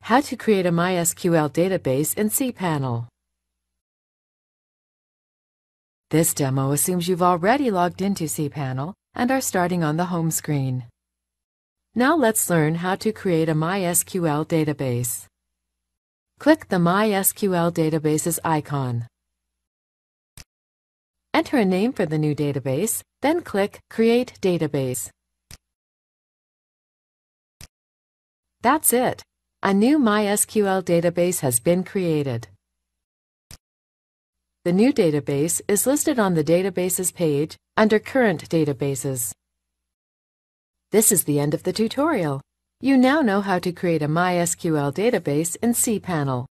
How to create a MySQL database in cPanel. This demo assumes you've already logged into cPanel and are starting on the home screen. Now let's learn how to create a MySQL database. Click the MySQL Databases icon. Enter a name for the new database, then click Create Database. That's it! A new MySQL database has been created. The new database is listed on the Databases page under Current Databases. This is the end of the tutorial. You now know how to create a MySQL database in cPanel.